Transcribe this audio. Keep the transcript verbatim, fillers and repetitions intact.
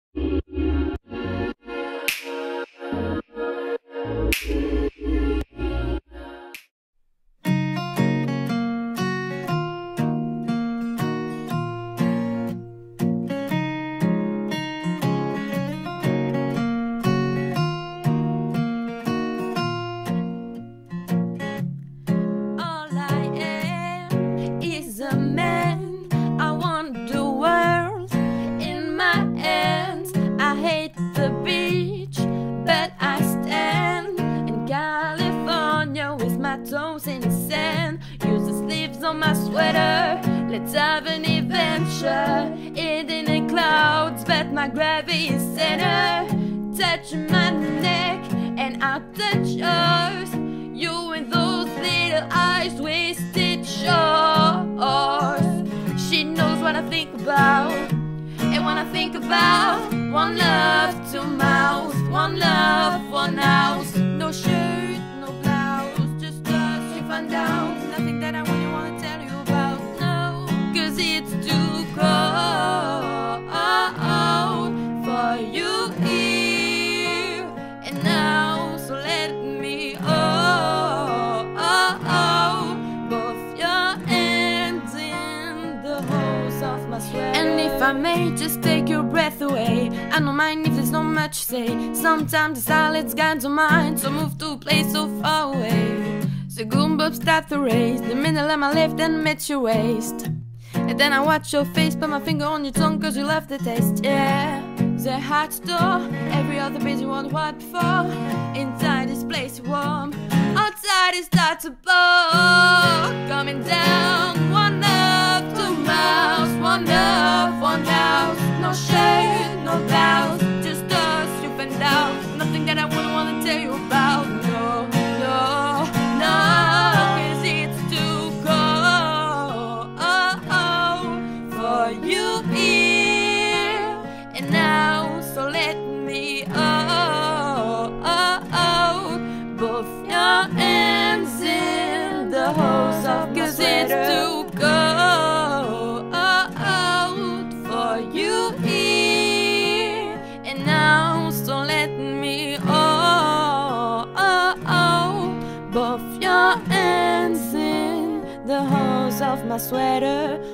A man, I want the world in my hands. I hate the beach, but I stand in California with my toes in the sand. Use the sleeves on my sweater, let's have an adventure. Hidden in clouds, but my gravity is center. Touch my neck and I'll touch yours. You and those little eyes, wasted shores. She knows what I think about, and when I think about one love, two mouths, one love, one house. No shirt, no blouse, just us, you find out. Nothing that I really wanna tell you about, no, cause it's too cold for you here and now, so let me oh, oh, oh, both your hands in the holes of my sweater. And if I may just take your breath away, I don't mind if there's not much to say. Sometimes the silence guides your mind, so move to a place so far away. So goombobs start the race, the middle of my left and met your waist. And then I watch your face, put my finger on your tongue cause you love the taste, yeah. The heart store, every other page you want what before. Inside this place is warm, outside it starts to pour. Coming down, one love, two mouths, one love, one house. No shirt, no blouse, just us, you find out. Nothing that I wouldn't wanna tell you about, no, no, no, cause it's too cold for you here and now, so let me oh, oh, oh, both your hands in the holes of my sweater. Cause it's too cold for you here and now, so let me oh, oh, oh, both your hands in the holes of my sweater.